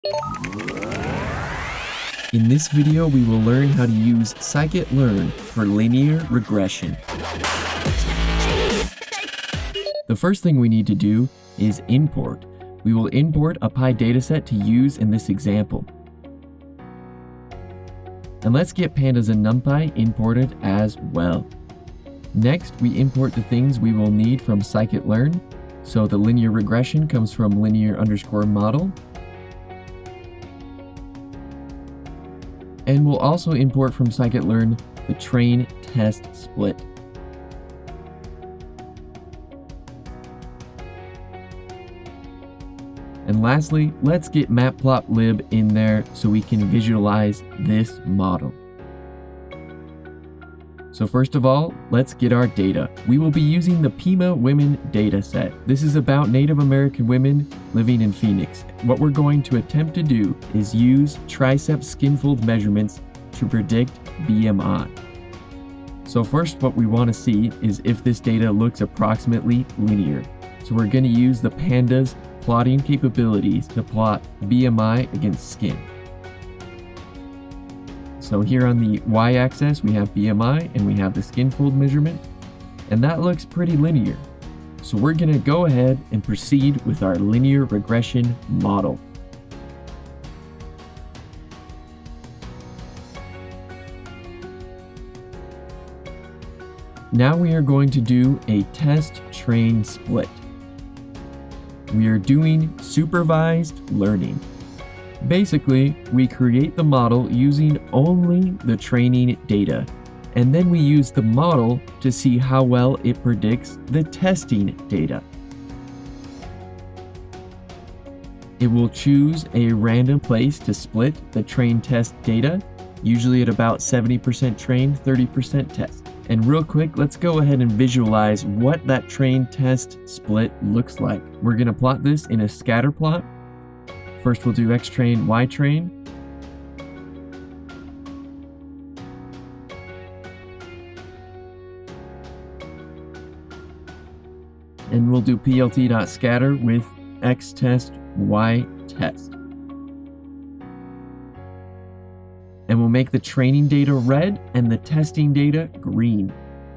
In this video, we will learn how to use Sklearn for linear regression. The first thing we need to do is import. We will import a Pi dataset to use in this example. And let's get pandas and NumPy imported as well. Next, we import the things we will need from Sklearn. So the linear regression comes from linear_model. And we'll also import from Sklearn the train test split. And lastly, let's get matplotlib in there so we can visualize this model. So first of all, let's get our data. We will be using the Pima women dataset. This is about Native American women living in Phoenix. What we're going to attempt to do is use tricep skin fold measurements to predict BMI. So first, what we want to see is if this data looks approximately linear. So we're going to use the pandas plotting capabilities to plot BMI against skin. So here on the y-axis we have BMI and we have the skin fold measurement, and that looks pretty linear. So we're going to go ahead and proceed with our linear regression model. Now we are going to do a test train split. We are doing supervised learning. Basically, we create the model using only the training data, and then we use the model to see how well it predicts the testing data. It will choose a random place to split the train test data, usually at about 70% train, 30% test. And real quick, let's go ahead and visualize what that train test split looks like. We're going to plot this in a scatter plot. First, we'll do X train, Y train. And we'll do plt.scatter with X test, Y test. And we'll make the training data red and the testing data green.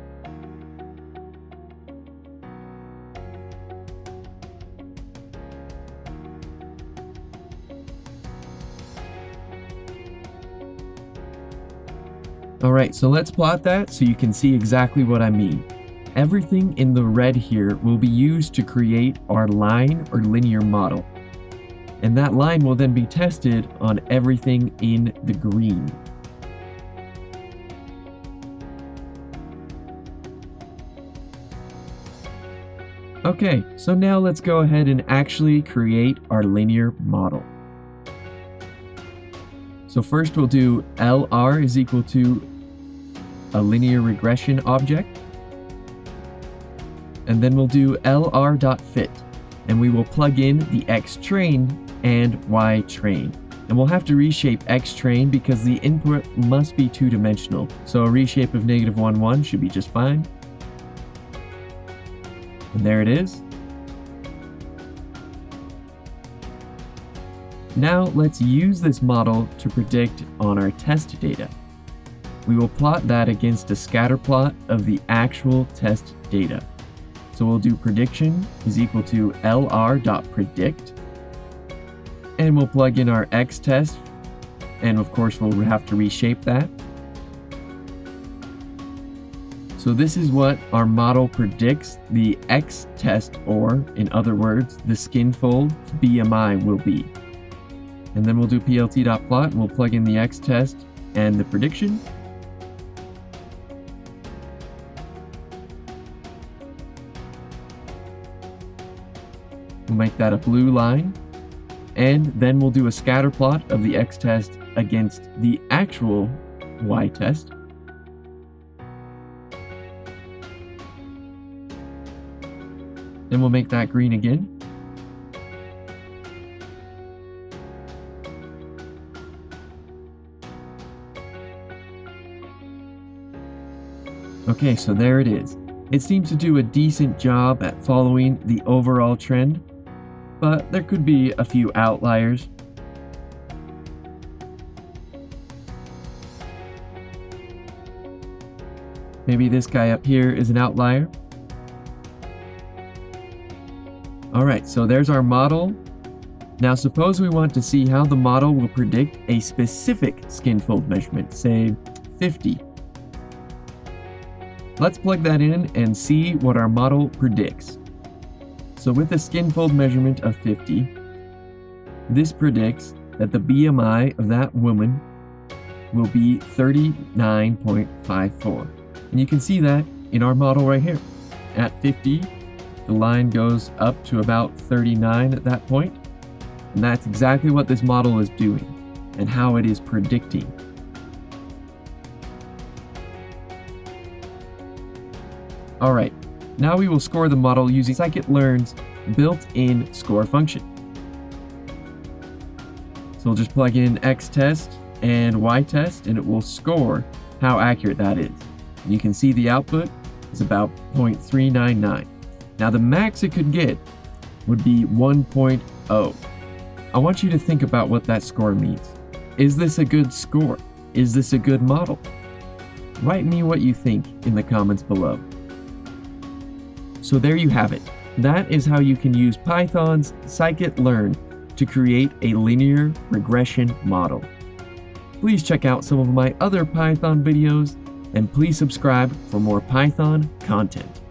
Alright, so let's plot that so you can see exactly what I mean. Everything in the red here will be used to create our line or linear model. And that line will then be tested on everything in the green. Okay, so now let's go ahead and actually create our linear model. So first we'll do LR is equal to a linear regression object. And then we'll do LR.fit. And we will plug in the X train and Y train. And we'll have to reshape X train because the input must be two-dimensional. So a reshape of -1, 1 should be just fine. And there it is. Now let's use this model to predict on our test data. We will plot that against a scatter plot of the actual test data. So we'll do prediction is equal to LR.predict. And we'll plug in our X test. And of course, we'll have to reshape that. So this is what our model predicts the X test, or in other words, the skin fold BMI will be. And then we'll do plt.plot and we'll plug in the X test and the prediction. We'll make that a blue line. And then we'll do a scatter plot of the X test against the actual Y test. Then we'll make that green again. Okay, so there it is. It seems to do a decent job at following the overall trend, but there could be a few outliers. Maybe this guy up here is an outlier. Alright, so there's our model. Now suppose we want to see how the model will predict a specific skin fold measurement, say 50. Let's plug that in and see what our model predicts. So with a skin fold measurement of 50, this predicts that the BMI of that woman will be 39.54. And you can see that in our model right here. At 50, the line goes up to about 39 at that point. And that's exactly what this model is doing and how it is predicting. Alright, now we will score the model using Sklearn's built-in score function. So we'll just plug in X test and Y test and it will score how accurate that is. And you can see the output is about 0.399. Now the max it could get would be 1.0. I want you to think about what that score means. Is this a good score? Is this a good model? Write me what you think in the comments below. So there you have it. That is how you can use Python's Sklearn to create a linear regression model. Please check out some of my other Python videos and please subscribe for more Python content.